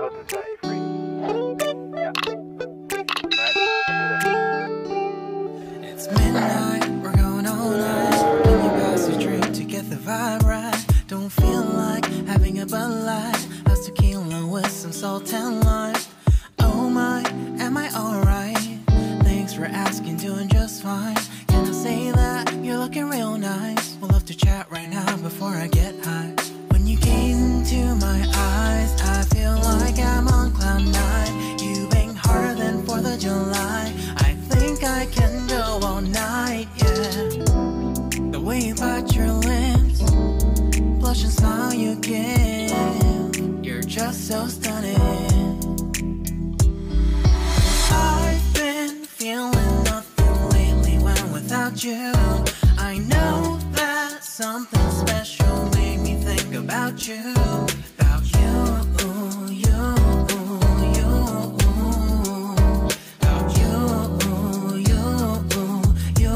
what's inside. Free. Yeah. It's midnight, we're going all night. Can you pass a drink to get the vibe right? Don't feel like having a Bud Light. How's tequila with some salt and lime? Oh my, am I alright? Thanks for asking, doing just fine. Can I say that you're looking real nice? We'll love to chat right now before I get high. When you gaze into my eyes, I feel like I'm on cloud nine. You bang harder than 4th of July. I think I can go all night, yeah. The way you bite your lips, blush and smile you give, you're just so stunning. I've been feeling nothing lately when without you. I know that something special made me think about you. About you, you, you. About you, you, you.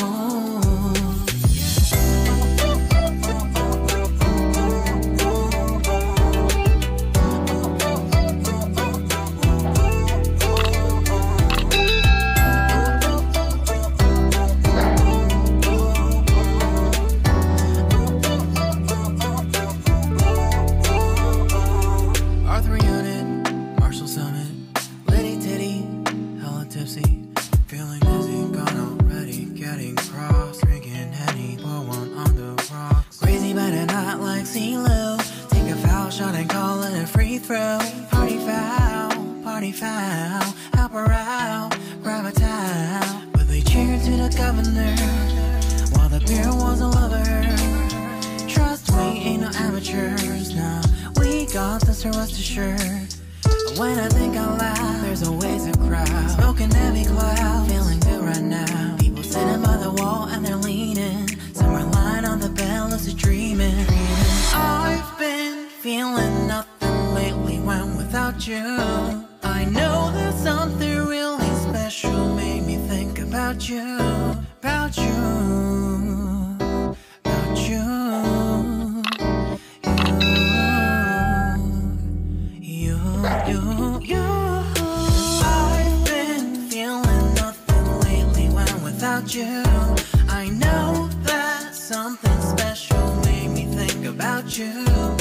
Feeling dizzy, gone already, getting cross, drinking Henny, pour one on the rocks. Crazy but not like CeeLo. Take a foul shot and call it a free throw. Party foul, help her out, grab a towel. But they cheered to the governor, while the beer was a lover. Trust we ain't no amateurs, nah, we got this, so rest assured. When I think out loud, there's always a crowd. Smoking heavy cloud, feeling good right now. People sitting by the wall and they're leaning. Some are lying on the bed, lucid dreaming. I've been feeling nothing lately when without you. I know that something really special made me think about you. About you. About you. I've been feeling nothing lately when without you. I know that something special made me think about you.